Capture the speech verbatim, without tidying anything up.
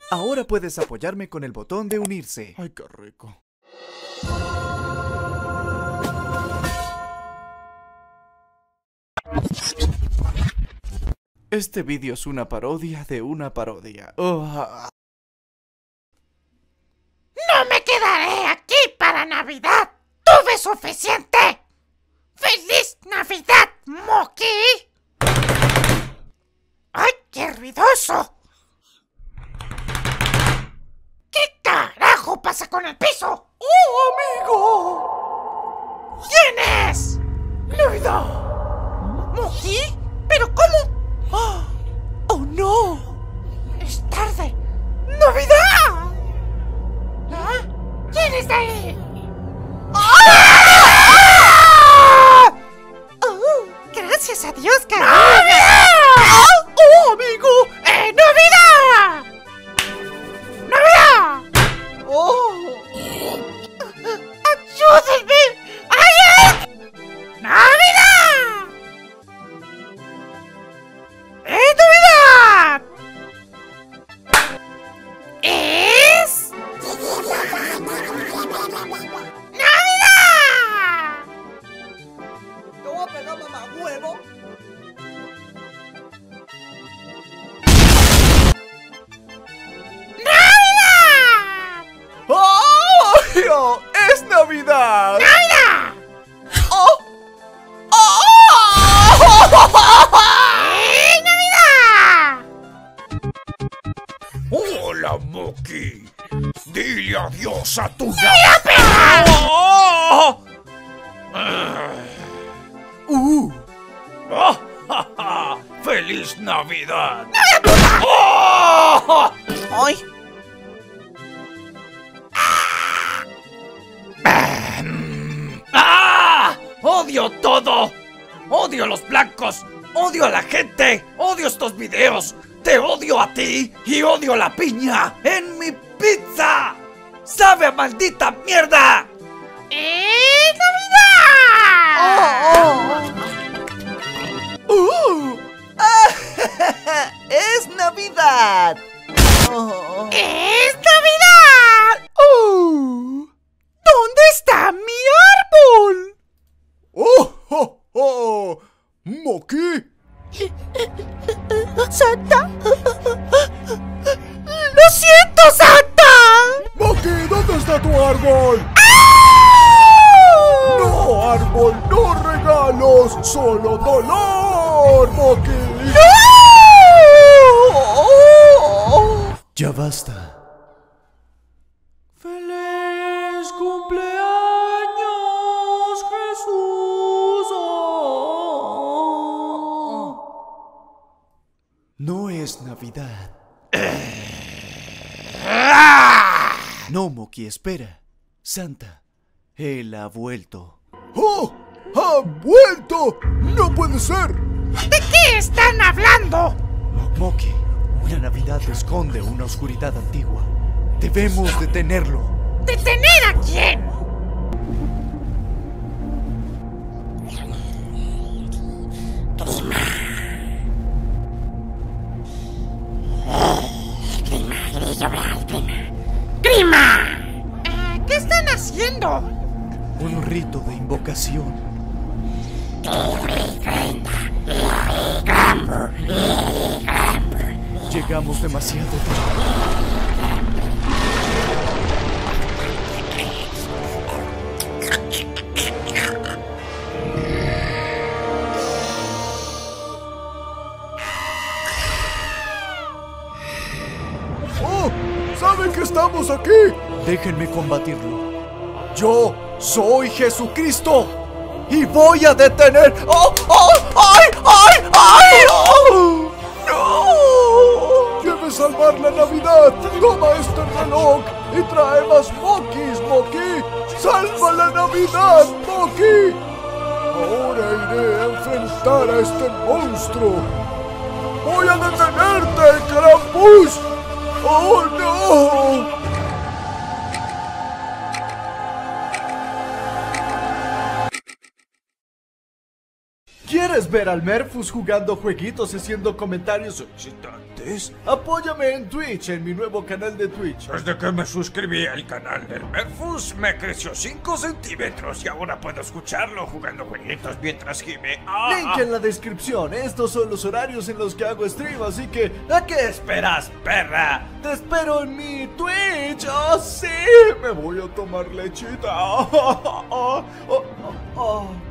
Ahora puedes apoyarme con el botón de unirse. Ay, qué rico. Este vídeo es una parodia de una parodia. Oh. ¡No me quedaré aquí para Navidad! ¡Tuve suficiente! ¡Feliz Navidad, Moki! ¡Ay, qué ruidoso! ¿Qué carajo pasa con el piso? ¡Oh, amigo! ¿Quién es? ¡Navidad! ¿Moki? ¿Pero cómo? ¡Oh, no! ¡Es tarde! ¡Navidad! ¿Ah? ¿Quién está ahí? ¡Ah! Oh, gracias a Dios, carajo. ¡Navidad! ¡Oh, amigo! ¡Eh, Navidad! ¡Navidad! ¡Oh! ¡Ayúdenme! ¡Ay, ay! ¡Navidad! ¡Eh, Navidad! ¿Es? ¡Navidad! ¿Te voy a pegar, mamá huevo? ¡Navidad! ¡Oh! ¡Es Navidad! ¡Navidad! ¡Oh! ¡Oh! ¡Eh, Navidad! ¡Hola, Moki! ¡Dile adiós a tu ¡Mira, perra! ¡Oh! ¡Uh! ¡Ah, ja, ja! ¡Feliz Navidad! ¡Oh! ¡Ay! ¡Ah! ¡Odio todo! ¡Odio a los blancos! ¡Odio a la gente! ¡Odio estos videos! ¡Te odio a ti! ¡Y odio la piña en mi pizza! ¡Sabe a maldita mierda! ¡Eh, Navidad! ¡Uh! ¡Ah! ¡Es Navidad! Oh. ¡Es Navidad! ¡Uh! ¿Dónde está mi árbol? ¡Oh! ¡Oh! ¡Oh! ¡Moki! ¿Santa? ¡Lo siento, Santa! ¡Moki! ¿Dónde está tu árbol? ¡Ah! ¡No, árbol! ¡No regalos! ¡Solo dolor, Moki! ¡No! Ya basta. ¡Feliz cumpleaños, Jesús! No es Navidad. No, Moki, espera. Santa, él ha vuelto. ¡Oh! ¡Ha vuelto! ¡No puede ser! ¿De qué están hablando? Moki, la Navidad esconde una oscuridad antigua. Debemos detenerlo. ¿Detener a quién? ¡Grima! Eh, ¿Qué están haciendo? Un rito de invocación. Llegamos demasiado tarde. ¡Oh! ¿Saben que estamos aquí? Déjenme combatirlo. Yo soy Jesucristo y voy a detener. ¡Oh! ¡Oh! ¡Ay! ¡Ay! ¡Ay! ¡Oh! ¡No! Debes salvar la Navidad. Toma este reloj y trae más Mokis, Moki. ¡Salva la Navidad, Moki! Ahora iré a enfrentar a este monstruo. ¡Voy a detenerte, Krampus! ¡Oh, no! ¿Quieres ver al Merfus jugando jueguitos y haciendo comentarios excitantes? Apóyame en Twitch, en mi nuevo canal de Twitch. Desde que me suscribí al canal del Merfus, me creció cinco centímetros y ahora puedo escucharlo jugando jueguitos mientras gime. ¡Ah! Link en la descripción. Estos son los horarios en los que hago stream, así que ¿a qué esperas, perra? Te espero en mi Twitch. ¡Oh, sí! Me voy a tomar lechita. Oh, oh, oh, oh.